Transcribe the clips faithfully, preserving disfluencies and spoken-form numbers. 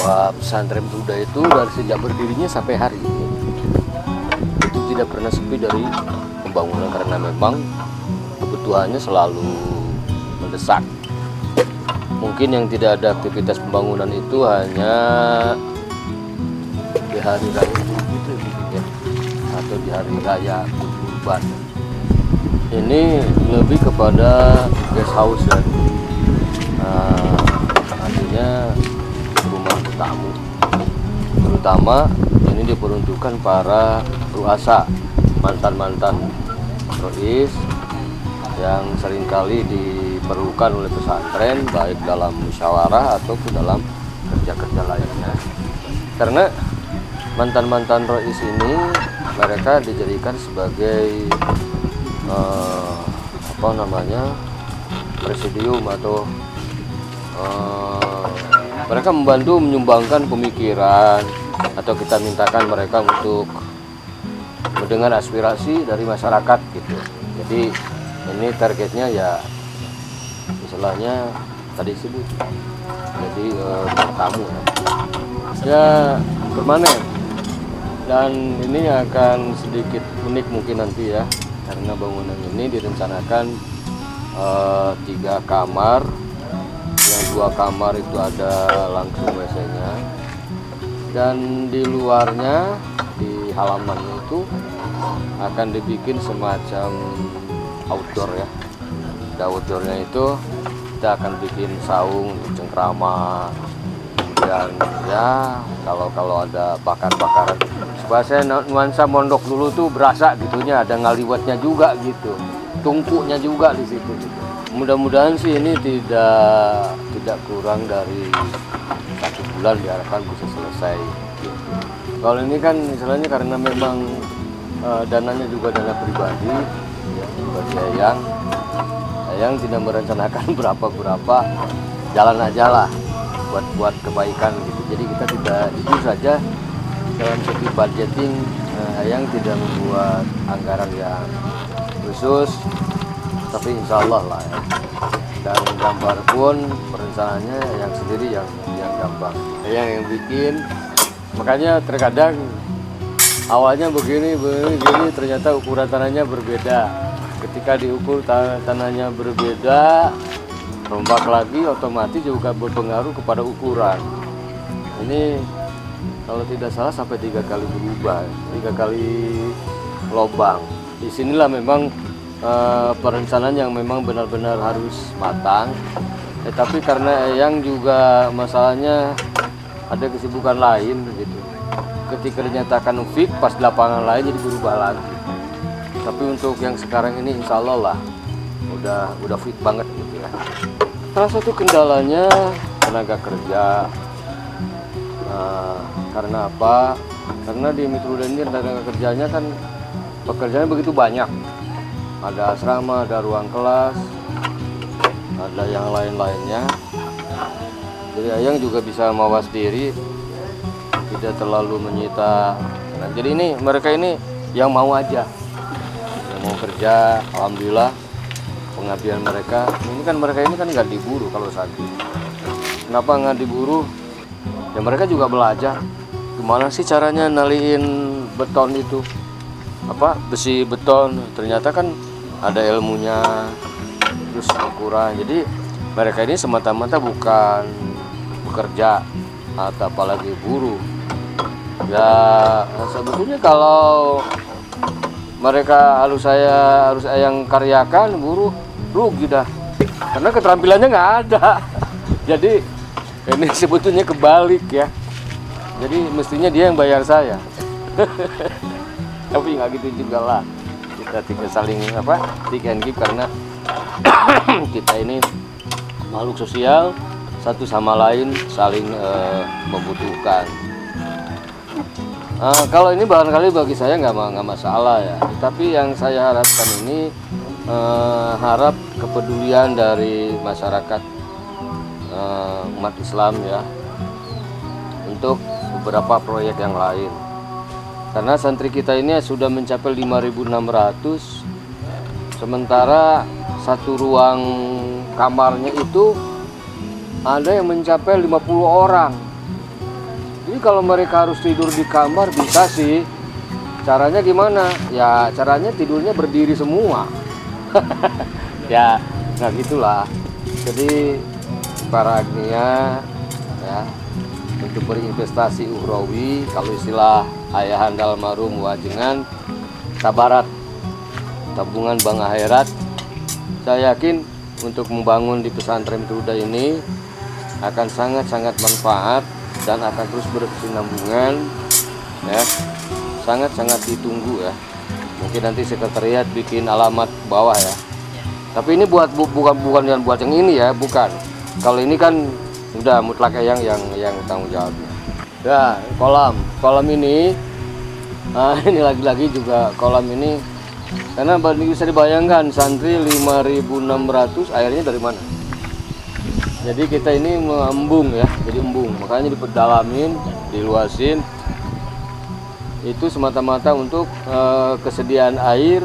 bahwa pesantren Buddha itu dari sejak berdirinya sampai hari ini itu tidak pernah sepi dari pembangunan, karena memang kebutuhannya selalu mendesak. Mungkin yang tidak ada aktivitas pembangunan itu hanya di hari raya gitu ya, atau di hari raya kurban. Ini lebih kepada guest house ya, nah, artinya rumah tamu. Terutama ini diperuntukkan para ruasa, mantan-mantan rois yang seringkali diperlukan oleh pesantren, baik dalam musyawarah ataupun dalam kerja-kerja lainnya. Karena mantan-mantan rois ini mereka dijadikan sebagai eh, apa namanya presidium atau eh, mereka membantu menyumbangkan pemikiran, atau kita mintakan mereka untuk mendengar aspirasi dari masyarakat gitu. Jadi ini targetnya ya istilahnya tadi disebut jadi eh, tamu ya. ya permanen, dan ini akan sedikit unik mungkin nanti ya, karena bangunan ini direncanakan eh, tiga kamar, yang dua kamar itu ada langsung W C-nya, dan di luarnya di halamannya itu akan dibikin semacam outdoor ya. Di outdoornya itu kita akan bikin saung untuk cengkrama, kemudian ya kalau kalau ada bakar-bakaran supaya saya nuansa mondok dulu tuh berasa gitunya, ada ngaliwatnya juga gitu, tungkunya juga di situ gitu. Mudah-mudahan sih ini tidak tidak kurang dari satu bulan, diharapkan bisa selesai gitu. Kalau ini kan misalnya karena memang uh, dananya juga dana pribadi ya, bagi Ayang Ayang tidak merencanakan berapa-berapa, jalan aja lah buat buat kebaikan gitu. Jadi kita tidak itu saja dalam segi budgeting, uh, Ayang tidak membuat anggaran yang khusus, tapi insya Allah lah ya. Dan gambar pun perencanaannya yang sendiri yang yang gampang, yang yang bikin. Makanya terkadang awalnya begini begini, begini ternyata ukuran tanahnya berbeda. Ketika diukur tan tanahnya berbeda, rombak lagi otomatis juga berpengaruh kepada ukuran. Ini kalau tidak salah sampai tiga kali berubah, tiga kali lobang. Disinilah memang Uh, perencanaan yang memang benar-benar harus matang, eh, tapi karena yang juga masalahnya ada kesibukan lain gitu. Ketika dinyatakan fit pas di lapangan lain jadi berubah lagi. Tapi untuk yang sekarang ini insya Allah lah udah udah fit banget gitu ya. Salah satu kendalanya tenaga kerja. Nah, karena apa? Karena di Mitrudan ini tenaga kerjanya kan pekerjaannya begitu banyak. Ada asrama, ada ruang kelas, ada yang lain-lainnya. Jadi Ayang juga bisa mawas diri, tidak terlalu menyita. Nah, jadi ini mereka ini yang mau aja, yang mau kerja. Alhamdulillah pengabdian mereka. Ini kan mereka ini kan nggak diburu kalau sakit. Kenapa nggak diburu? Ya mereka juga belajar. Gimana sih caranya naliin beton itu? Apa besi beton, ternyata kan ada ilmunya, terus ukuran. Jadi mereka ini semata-mata bukan bekerja atau apalagi buruh ya. Sebetulnya kalau mereka harus saya harus Ayang karyakan, buruh rugi dah, karena keterampilannya nggak ada. Jadi ini sebetulnya kebalik ya, jadi mestinya dia yang bayar saya. Tapi nggak gitu juga lah, kita tidak saling apa take and give, karena kita ini makhluk sosial, satu sama lain saling uh, membutuhkan. Uh, kalau ini barangkali bagi saya nggak nggak masalah ya, tapi yang saya harapkan ini uh, harap kepedulian dari masyarakat uh, umat Islam ya untuk beberapa proyek yang lain. Karena santri kita ini sudah mencapai lima ribu enam ratus, sementara satu ruang kamarnya itu ada yang mencapai lima puluh orang. Jadi kalau mereka harus tidur di kamar bisa sih. Caranya gimana? Ya caranya tidurnya berdiri semua. Ya, nah gitulah. Jadi para agnia ya untuk berinvestasi ukhrawi, kalau istilah ayahanda almarhum Wajengan, tabarat, tabungan bank akhirat. Saya yakin untuk membangun di pesantren Huda ini akan sangat-sangat manfaat dan akan terus berkesinambungan ya, sangat-sangat ditunggu ya. Mungkin nanti sekretariat bikin alamat bawah ya. Tapi ini buat bu, bukan bukan yang buat yang ini ya, bukan. Kalau ini kan udah mutlak yang yang yang tanggung jawabnya. Ya, kolam, kolam ini, nah, ini lagi-lagi juga kolam ini, karena bisa dibayangkan santri lima ribu enam ratus airnya dari mana? Jadi kita ini mengembung ya, jadi embung, makanya diperdalamin, diluasin. Itu semata-mata untuk eh, kesediaan air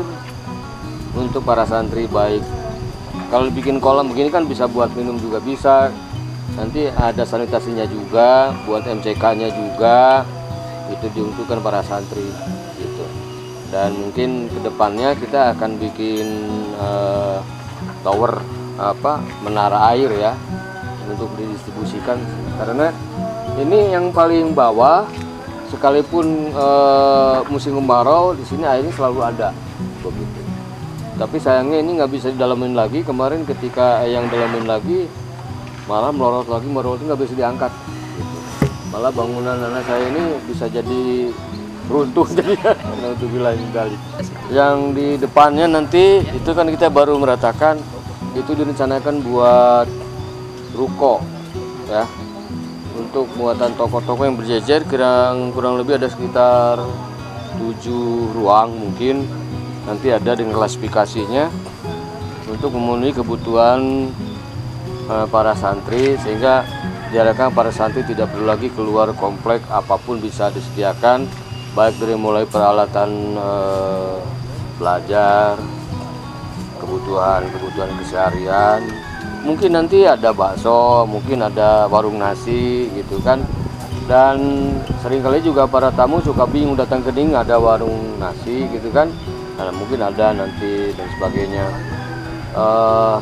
untuk para santri baik. Kalau bikin kolam begini kan bisa buat minum juga bisa. Nanti ada sanitasinya juga, buat M C K-nya juga. Itu diuntukkan para santri gitu. Dan mungkin kedepannya kita akan bikin eh, tower apa menara air ya untuk didistribusikan, karena ini yang paling bawah sekalipun e, musim kemarau di sini airnya selalu ada begitu. Tapi sayangnya ini nggak bisa didalamin lagi. Kemarin ketika yang dalamin lagi malah melorot lagi, melorot nggak bisa diangkat gitu. Malah bangunan anak saya ini bisa jadi runtuh jadi untuk wilayah kali. Yang di depannya nanti itu kan kita baru meratakan, itu direncanakan buat ruko ya, untuk muatan toko-toko yang berjejer, kurang kurang lebih ada sekitar tujuh ruang mungkin, nanti ada dengan klasifikasinya untuk memenuhi kebutuhan uh, para santri, sehingga diharapkan para santri tidak perlu lagi keluar komplek, apapun bisa disediakan, baik dari mulai peralatan uh, belajar, kebutuhan-kebutuhan keseharian. Mungkin nanti ada bakso, mungkin ada warung nasi gitu kan. Dan seringkali juga para tamu suka bingung datang ke Keding ada warung nasi gitu kan. Nah, mungkin ada nanti dan sebagainya. Uh,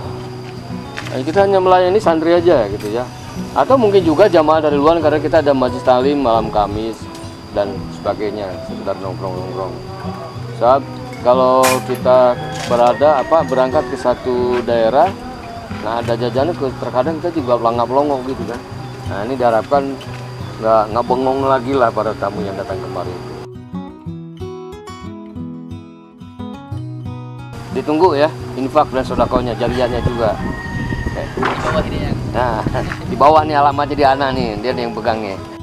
kita hanya melayani santri aja gitu ya. Atau mungkin juga jamaah dari luar, karena kita ada majelis taklim malam Kamis dan sebagainya, sekitar nongkrong-nongkrong. Saat kalau kita berada apa berangkat ke satu daerah, nah ada jajanan, terkadang kita juga pelangap-pelongok gitu kan. Nah ini diharapkan nggak nggak bengong lagi lah para tamu yang datang kemari itu. Ditunggu ya infak dan sodakonya, jariahnya juga. Oke. Nah di bawah nih alamatnya di Ana nih, dia yang pegangnya.